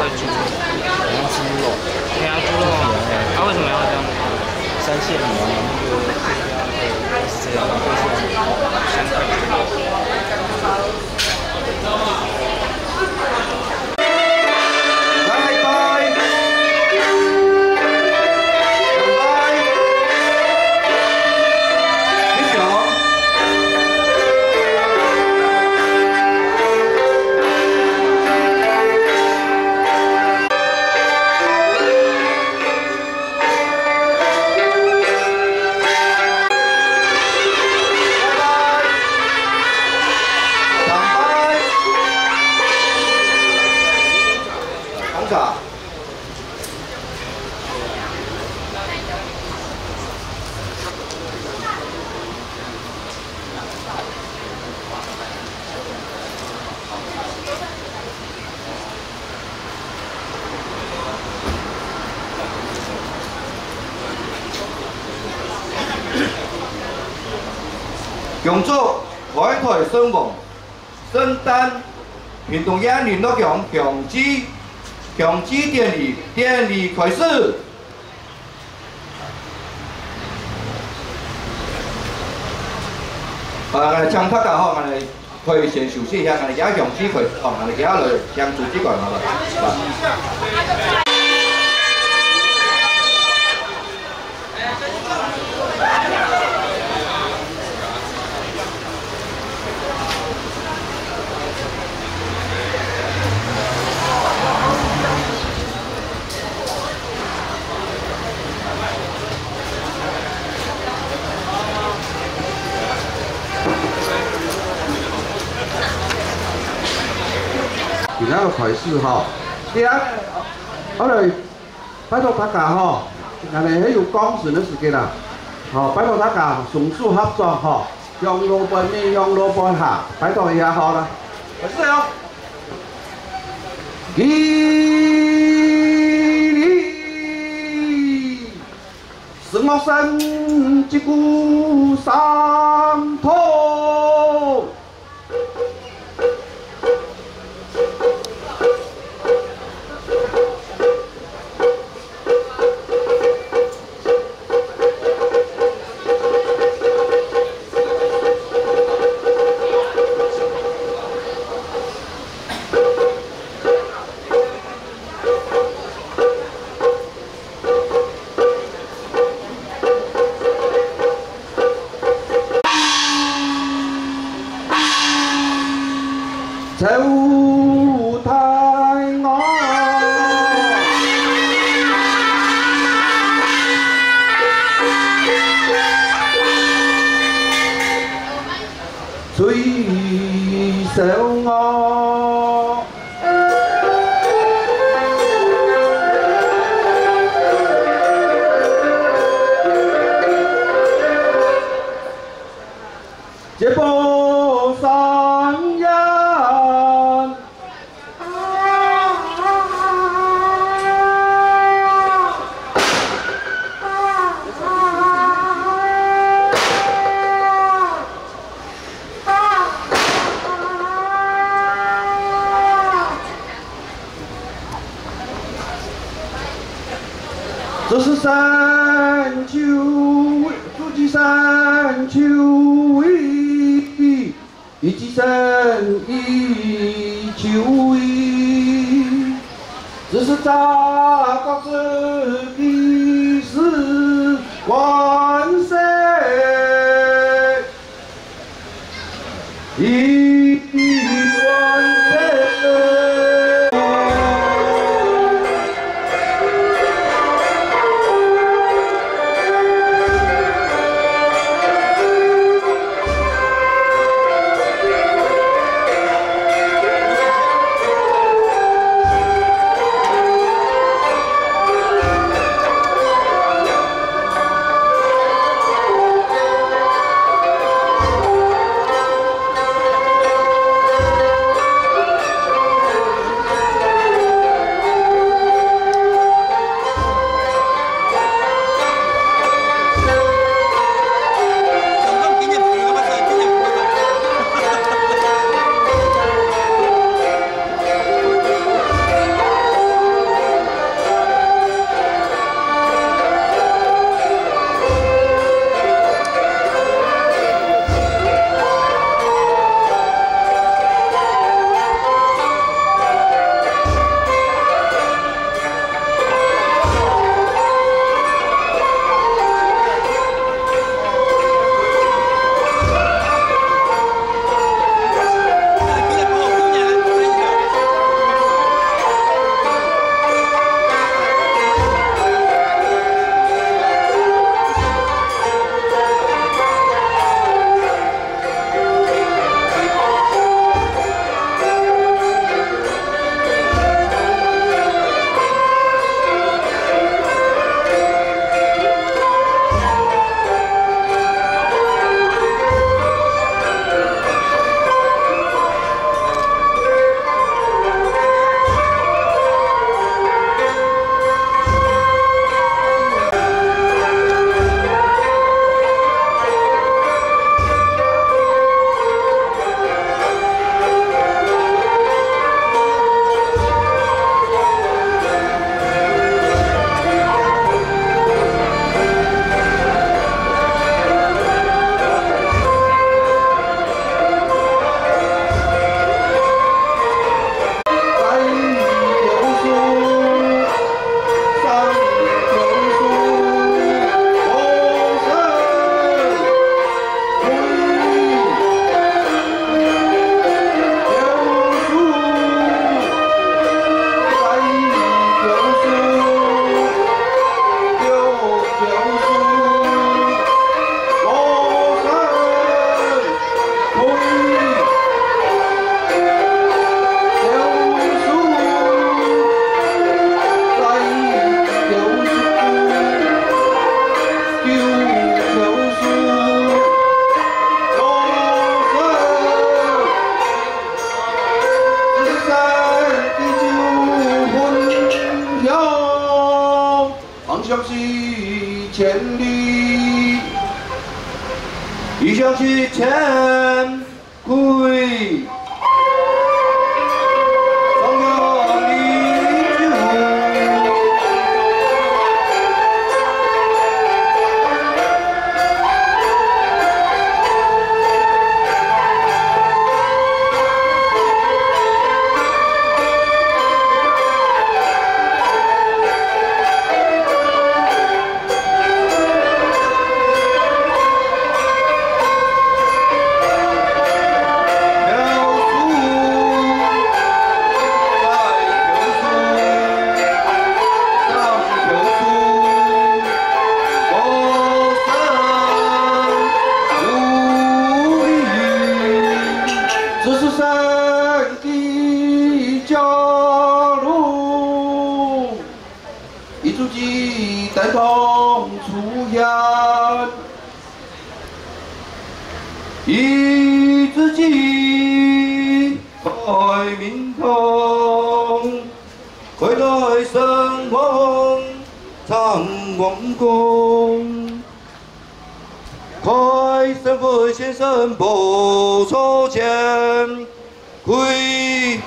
猪， 然后猪肉， 对啊，猪肉啊，它为什么要这样？ 三线里面那个是这样，就是香菜猪肉。 恭祝海台兴旺，圣诞运动员联络强基典礼开始。枪拍架吼，我哋可以先休息一下，我哋而家强基佢，我哋而家嚟向主机关好了。 今仔个开始吼，第一，我来拜托大家吼，咱哋喺有讲顺嘅时间啦，吼，拜托大家从速合作吼，向路边面向路边下，拜托一下好啦，开始哦。吉利，是我身击鼓三头。 走太我，最手我，这波山呀。 这是山丘，筑基山丘一，一基山一丘一，这是扎高子的是万岁，一万岁。 千里， 一想起千回。 带动出现， 以自己开民通，回来生活常王公，开生活先生不错钱，亏。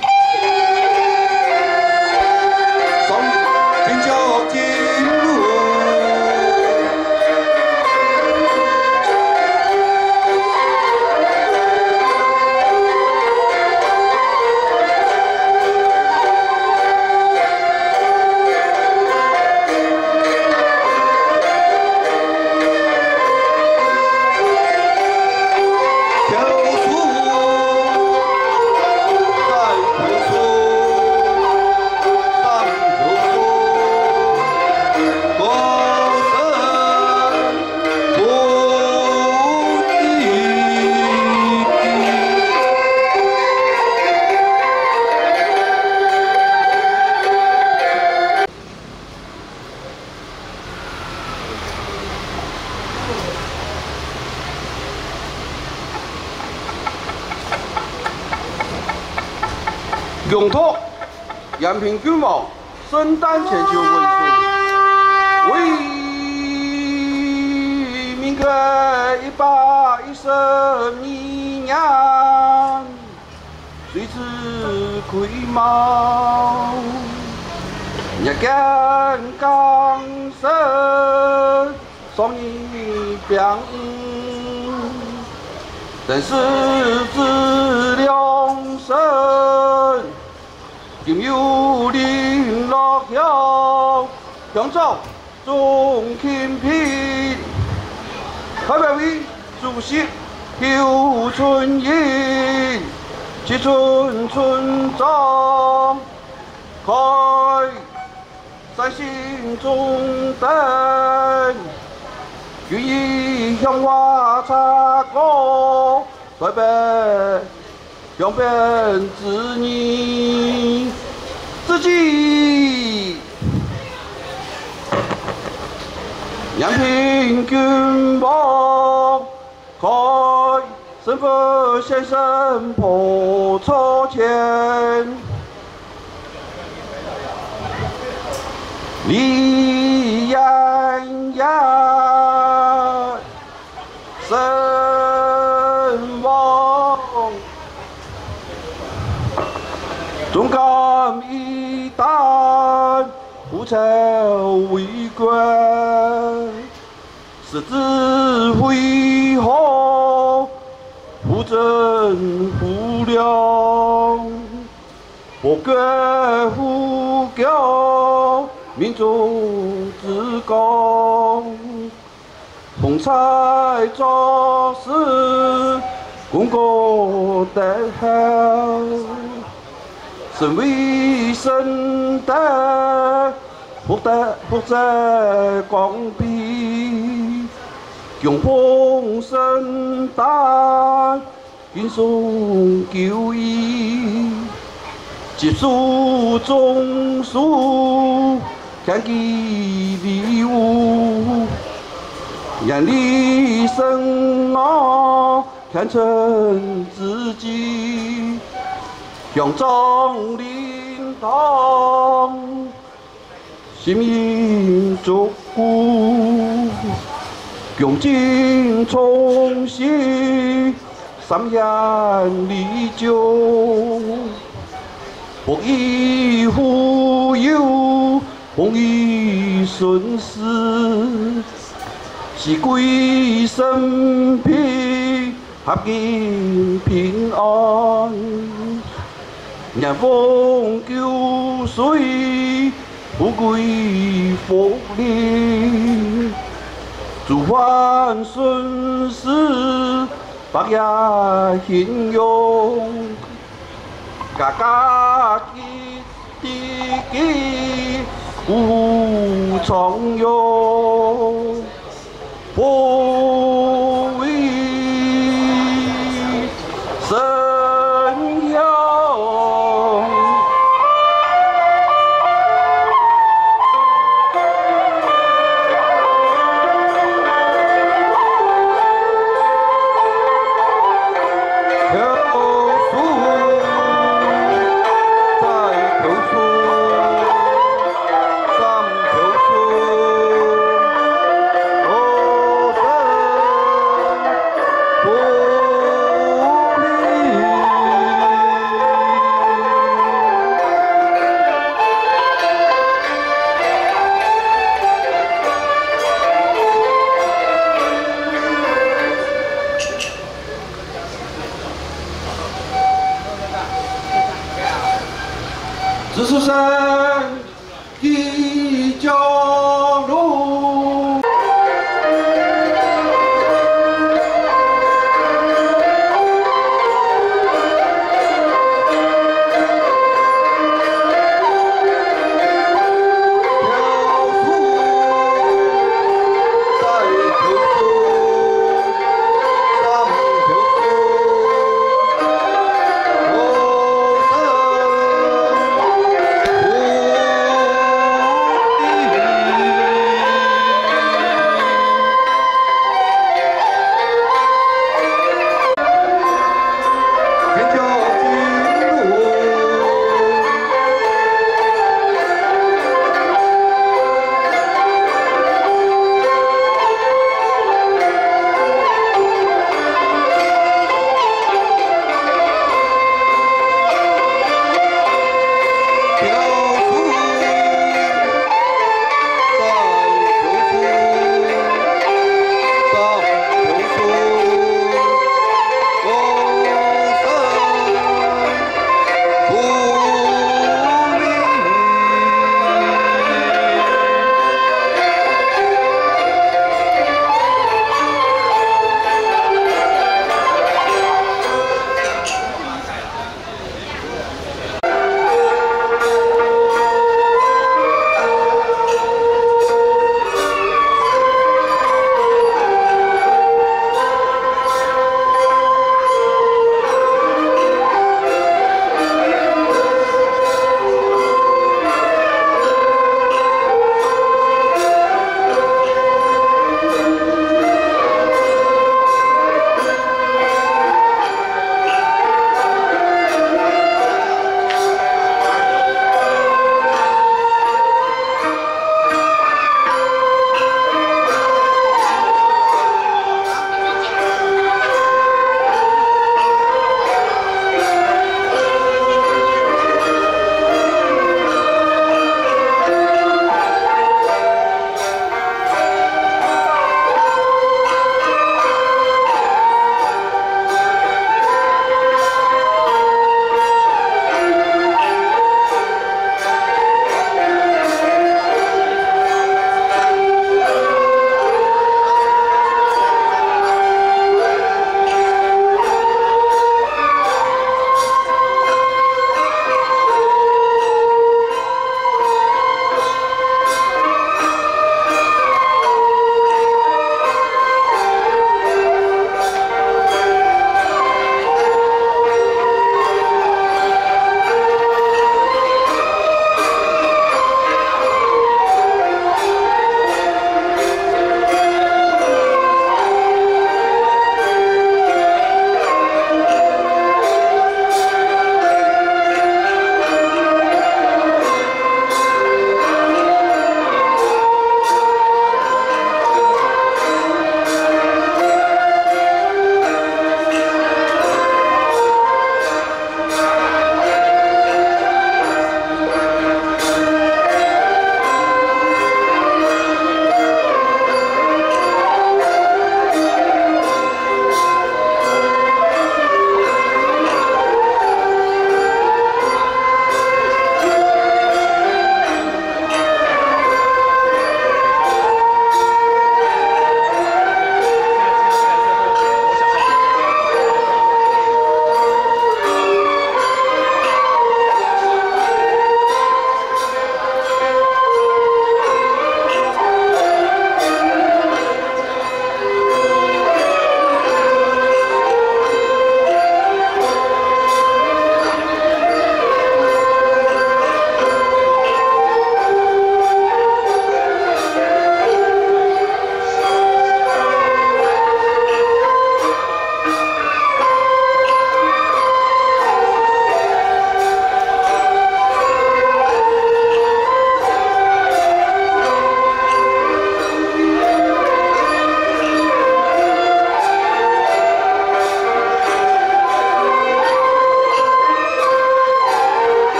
永拓延平君王圣诞千秋文书，为民歌112年，随之归毛，日间刚生，双翼表但是自良生。 今有领落乡，扬州中清平，代表为主席邱春英，七村村长开三星中灯，愿意向我插歌，代表。 永别子女自己，延平君王开生活先生破错前，李延延身亡。 忠肝义胆，不仇为官，矢志辉煌，不争不良，不割不骄，民众之高，风采壮士，功过德好。 身为圣诞，福在光庇，永奉圣诞，运送旧衣，接受中书，看给礼物，眼里生啊，看成自己。 向众领导，心意祝福。 共进从西，三言离酒，不亦复有，风雨顺势，是归身披，合境平安。迎风救水，富贵福利。 诸凡顺事，百业兴隆，家家吉吉，户户常用，福威生耀。 知书生一条路。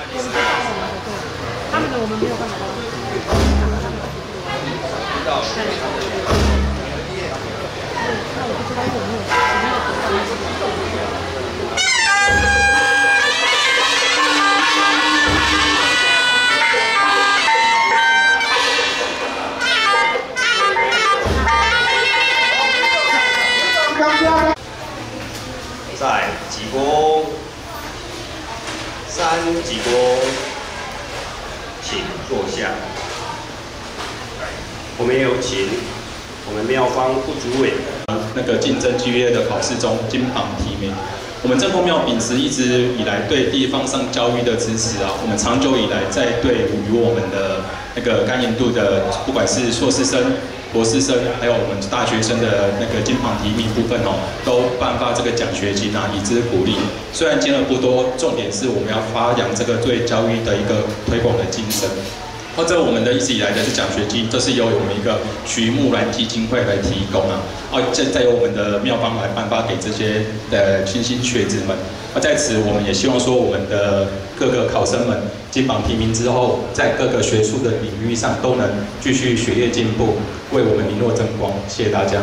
他们的我们没有办法到。那我不知道有没有。 再鞠躬，三鞠躬，请坐下。我们也有请我们妙方副主委那个竞争剧烈的考试中金榜题名。我们正风庙秉持一直以来对地方上教育的支持啊，我们长久以来在对与我们的那个甘盐度的，不管是硕士生、博士生，还有我们大学生的那个金榜题名部分哦，都颁发这个奖学金啊，以资鼓励。虽然金额不多，重点是我们要发扬这个对教育的一个推广的精神。 或者我们的一直以来的是奖学金，这是由我们一个徐木兰基金会来提供啊，再由我们的妙方来颁发给这些新兴学子们。在此，我们也希望说，我们的各个考生们金榜题名之后，在各个学术的领域上都能继续学业进步，为我们一诺争光。谢谢大家。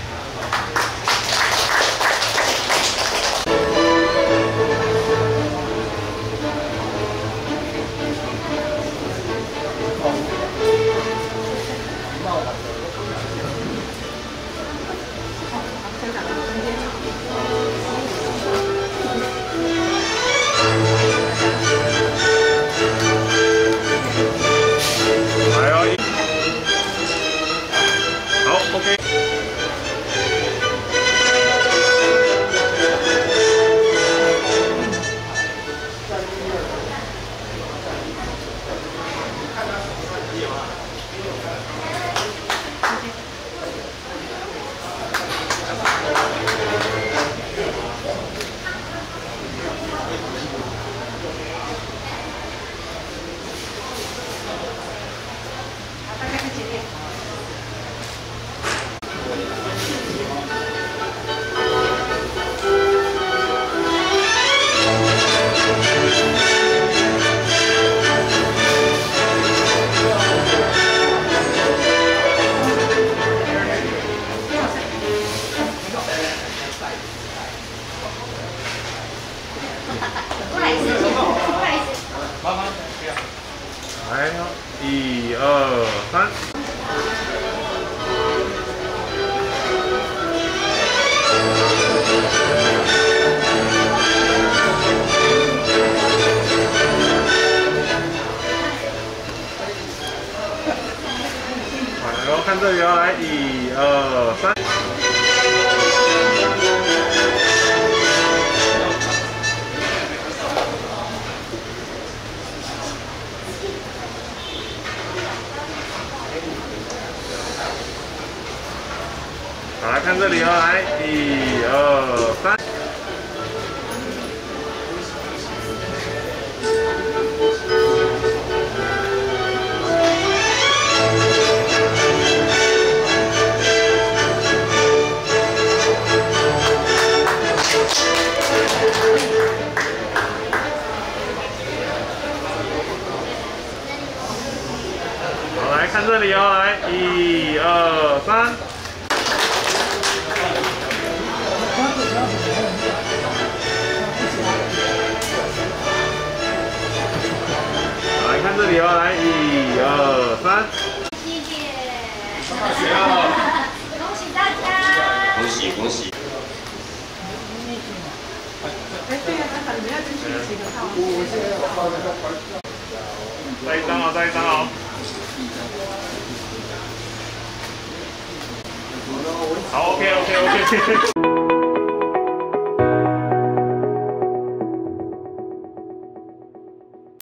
来，1、2、3。然后看这里哦，来，1、2、3。 好，来看这里哦，来，1、2、3。好，来看这里哦，来，1、2、3。 来看这里哦，来1、2、3。 谢谢。恭喜大家！ 恭喜恭喜！ 再一张哦，再一张哦。好 ，OK。